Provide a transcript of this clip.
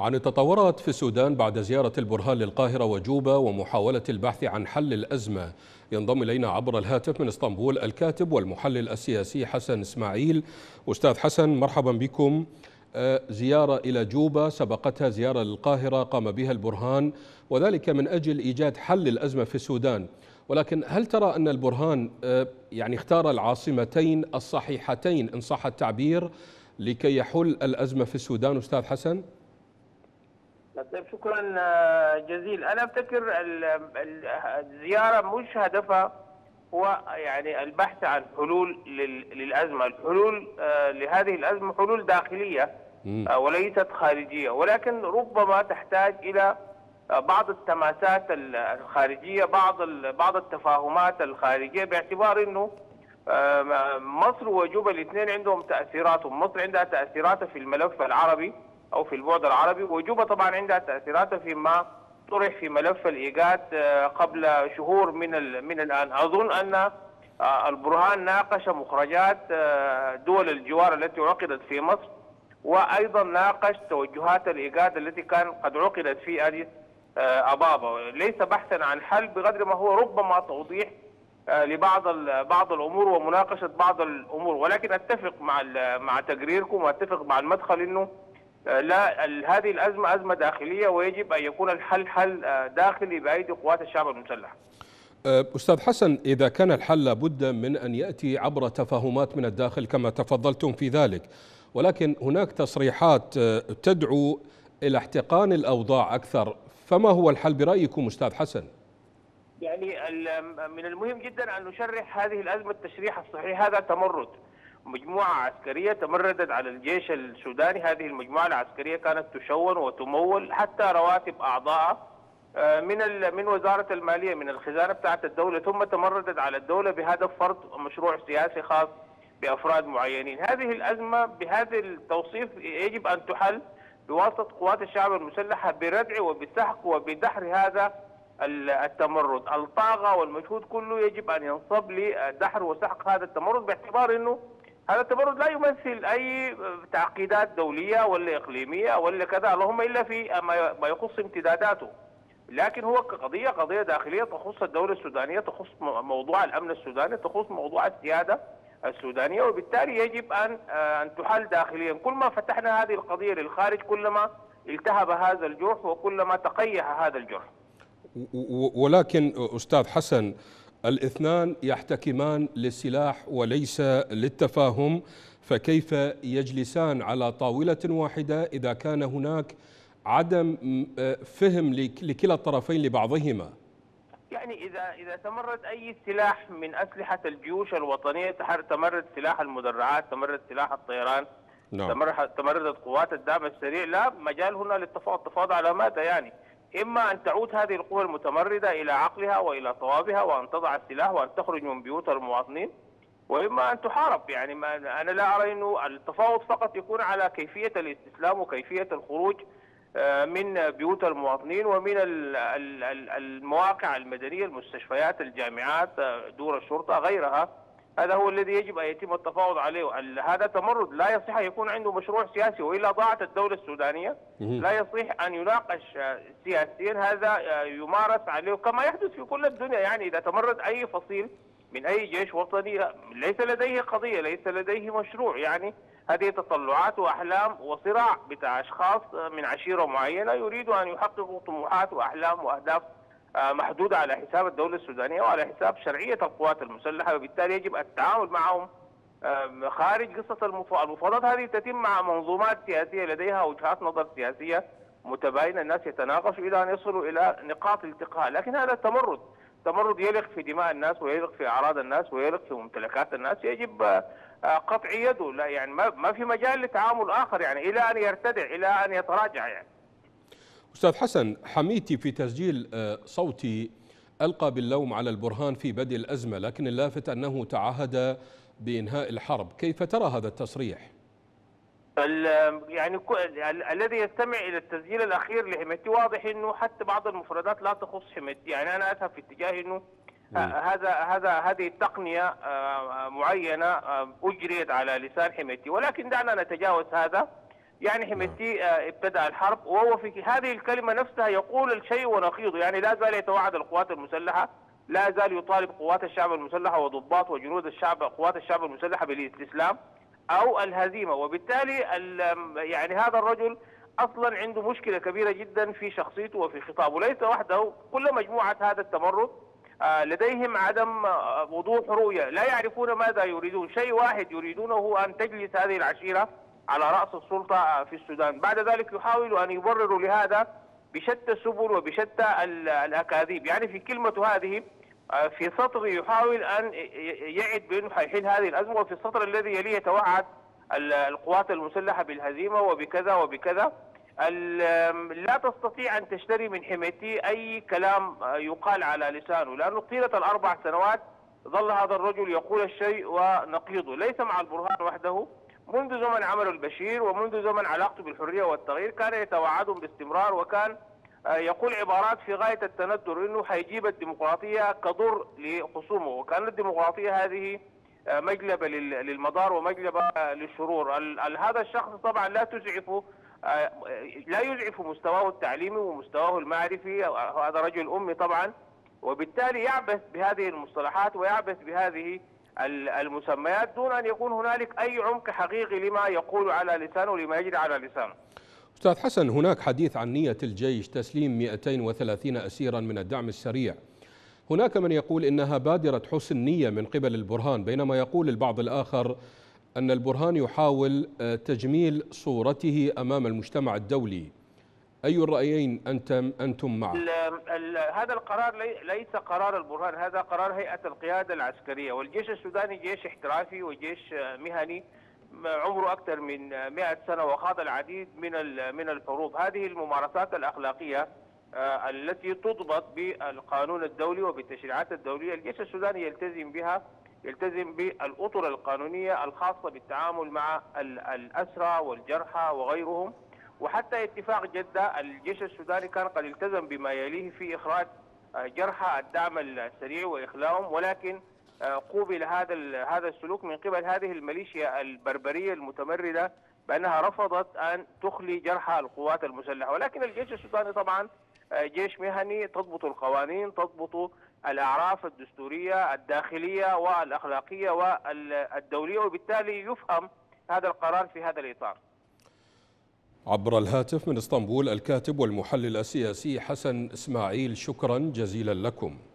عن التطورات في السودان بعد زيارة البرهان للقاهرة وجوبا ومحاولة البحث عن حل الأزمة. ينضم إلينا عبر الهاتف من اسطنبول الكاتب والمحلل السياسي حسن إسماعيل. أستاذ حسن، مرحبا بكم. زيارة إلى جوبا سبقتها زيارة للقاهرة قام بها البرهان، وذلك من أجل إيجاد حل الأزمة في السودان. ولكن هل ترى أن البرهان اختار العاصمتين الصحيحتين إن صح التعبير لكي يحل الأزمة في السودان؟ أستاذ حسن. طيب، شكرا جزيلا. انا افتكر الزياره مش هدفها هو البحث عن حلول للازمه، الحلول لهذه الازمه حلول داخليه وليست خارجيه، ولكن ربما تحتاج الى بعض التماسات الخارجيه، بعض التفاهمات الخارجيه، باعتبار انه مصر وجوبا الاثنين عندهم تاثيراتهم. مصر عندها تاثيراتها في الملف العربي أو في البعد العربي، وجوبا طبعا عندها تأثيراتها فيما طرح في ملف الإيجاد قبل شهور من الآن. أظن أن البرهان ناقش مخرجات دول الجوار التي عقدت في مصر، وأيضا ناقش توجهات الإيجاد التي كان قد عقدت في أديس أبابا، ليس بحثا عن حل بقدر ما هو ربما توضيح لبعض الأمور ومناقشة بعض الأمور. ولكن أتفق مع تقريركم وأتفق مع المدخل أنه لا، هذه الأزمة أزمة داخلية، ويجب أن يكون الحل حل داخلي بأيدي قوات الشعب المسلح. أستاذ حسن، إذا كان الحل لابد من أن يأتي عبر تفاهمات من الداخل كما تفضلتم في ذلك، ولكن هناك تصريحات تدعو إلى احتقان الأوضاع أكثر، فما هو الحل برأيكم أستاذ حسن؟ من المهم جدا أن نشرح هذه الأزمة التشريح الصحيح. هذا تمرد، مجموعة عسكرية تمردت على الجيش السوداني. هذه المجموعة العسكرية كانت تشون وتمول حتى رواتب أعضائها من وزارة المالية، من الخزانة بتاعة الدولة، ثم تمردت على الدولة بهدف فرض مشروع سياسي خاص بأفراد معينين. هذه الأزمة بهذا التوصيف يجب أن تحل بواسطة قوات الشعب المسلحة بردع وبسحق وبدحر هذا التمرد. الطاقة والمجهود كله يجب أن ينصب لدحر وسحق هذا التمرد، باعتبار أنه هذا التمرد لا يمثل أي تعقيدات دولية ولا إقليمية ولا كذا، اللهم إلا في ما يخص امتداداته، لكن هو قضية داخلية تخص الدولة السودانية، تخص موضوع الأمن السوداني، تخص موضوع السيادة السودانية، وبالتالي يجب أن تحل داخليا. كل ما فتحنا هذه القضية للخارج كلما التهب هذا الجرح وكلما تقيح هذا الجرح. ولكن أستاذ حسن، الاثنان يحتكمان للسلاح وليس للتفاهم، فكيف يجلسان على طاولة واحدة إذا كان هناك عدم فهم لكلا الطرفين لبعضهما؟ إذا تمرد أي سلاح من أسلحة الجيوش الوطنية، تمرد سلاح المدرعات، تمرد سلاح الطيران، تمردت قوات الدعم السريع، لا مجال هنا للتفاوض على ماذا؟ إما أن تعود هذه القوى المتمردة إلى عقلها وإلى صوابها وأن تضع السلاح وأن تخرج من بيوت المواطنين، وإما أن تحارب. أنا لا أرى أنه التفاوض فقط يكون على كيفية الاستسلام وكيفية الخروج من بيوت المواطنين ومن المواقع المدنية، المستشفيات، الجامعات، دور الشرطة، غيرها. هذا هو الذي يجب أن يتم التفاوض عليه. هذا تمرد لا يصح أن يكون عنده مشروع سياسي، وإلا ضاعت الدولة السودانية. لا يصح أن يناقش سياسيا، هذا يمارس عليه كما يحدث في كل الدنيا. إذا تمرد أي فصيل من أي جيش وطني ليس لديه قضية، ليس لديه مشروع، هذه تطلعات وأحلام وصراع بتاع أشخاص من عشيرة معينة يريدوا أن يحققوا طموحات وأحلام وأهداف محدودة على حساب الدولة السودانية وعلى حساب شرعية القوات المسلحة، وبالتالي يجب التعامل معهم خارج قصة المفاوضات. هذه تتم مع منظومات سياسية لديها وجهات نظر سياسية متباينة، الناس يتناقشوا إلى أن يصلوا إلى نقاط التقاء. لكن هذا تمرد يلغ في دماء الناس ويلغ في أعراض الناس ويلغ في ممتلكات الناس، يجب قطع يده. لا ما في مجال لتعامل آخر إلى أن يرتدع، إلى أن يتراجع. أستاذ حسن، حميتي في تسجيل صوتي ألقى باللوم على البرهان في بدء الأزمة، لكن اللافت أنه تعهد بإنهاء الحرب. كيف ترى هذا التصريح؟ الذي يستمع إلى التسجيل الأخير لحميتي واضح أنه حتى بعض المفردات لا تخص حميتي. أنا أذهب في اتجاه أنه هذه التقنية معينة أجريت على لسان حميتي، ولكن دعنا نتجاوز هذا يعني حميتي ابتدأ الحرب، وهو في هذه الكلمة نفسها يقول الشيء ونقيضه، يعني لا زال يتوعد القوات المسلحة، لا زال يطالب قوات الشعب المسلحة وضباط وجنود الشعب قوات الشعب المسلحة بالاستسلام أو الهزيمة. وبالتالي يعني هذا الرجل أصلا عنده مشكلة كبيرة جدا في شخصيته وفي خطابه، ليس وحده، كل مجموعة هذا التمرد لديهم عدم وضوح رؤية، لا يعرفون ماذا يريدون. شيء واحد يريدونه هو أن تجلس هذه العشيرة على رأس السلطة في السودان. بعد ذلك يحاولوا أن يبرروا لهذا بشتى السبل وبشتى الأكاذيب. يعني في كلمة هذه في سطر يحاول أن يعد بأنه حيحل هذه الأزمة، وفي السطر الذي يليه يتوعد القوات المسلحة بالهزيمة وبكذا وبكذا. لا تستطيع أن تشتري من حميتي أي كلام يقال على لسانه، لأنه طيلة الأربع سنوات ظل هذا الرجل يقول الشيء ونقيضه، ليس مع البرهان وحده. منذ زمن عمر البشير ومنذ زمن علاقته بالحرية والتغيير كان يتوعدهم باستمرار، وكان يقول عبارات في غاية التندر انه حيجيب الديمقراطية كضر لخصومه، وكان الديمقراطية هذه مجلبة للمضار ومجلبة للشرور. هذا الشخص طبعا لا يزعف مستواه التعليمي ومستواه المعرفي، هذا رجل أمي طبعا، وبالتالي يعبث بهذه المصطلحات ويعبث بهذه المسميات دون أن يكون هنالك أي عمق حقيقي لما يقول على لسانه ولما يجري على لسانه. أستاذ حسن، هناك حديث عن نية الجيش تسليم 230 أسيرا من الدعم السريع. هناك من يقول إنها بادرة حسن نية من قبل البرهان، بينما يقول البعض الآخر أن البرهان يحاول تجميل صورته أمام المجتمع الدولي. أي الرأيين أنتم معه؟ هذا القرار ليس قرار البرهان، هذا قرار هيئة القيادة العسكرية، والجيش السوداني جيش احترافي وجيش مهني عمره أكثر من 100 سنة وخاض العديد من الحروب. هذه الممارسات الأخلاقية التي تضبط بالقانون الدولي وبالتشريعات الدولية الجيش السوداني يلتزم بها، يلتزم بالأطر القانونية الخاصة بالتعامل مع الأسرى والجرحى وغيرهم. وحتى اتفاق جدة الجيش السوداني كان قد التزم بما يليه في إخراج جرحى الدعم السريع وإخلاؤهم، ولكن قوبل هذا السلوك من قبل هذه الميليشيا البربرية المتمردة بأنها رفضت أن تخلي جرحى القوات المسلحة. ولكن الجيش السوداني طبعا جيش مهني، تضبط القوانين، تضبط الأعراف الدستورية الداخلية والأخلاقية والدولية، وبالتالي يفهم هذا القرار في هذا الإطار. عبر الهاتف من اسطنبول الكاتب والمحلل السياسي حسن إسماعيل، شكرا جزيلا لكم.